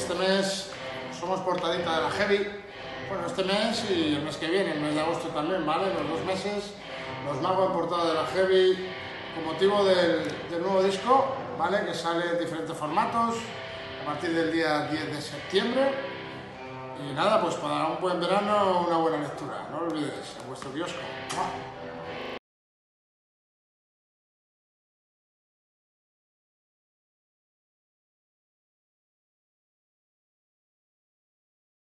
este mes somos portadita de la Heavy. Bueno, este mes y el mes que viene, el mes de agosto también, ¿vale? Los 2 meses, los Mago en portada de la Heavy con motivo del nuevo disco, ¿vale? Que sale en diferentes formatos a partir del día 10 de septiembre. Y nada, pues para un buen verano, una buena lectura. No lo olvidéis, en vuestro kiosco. ¡Mua!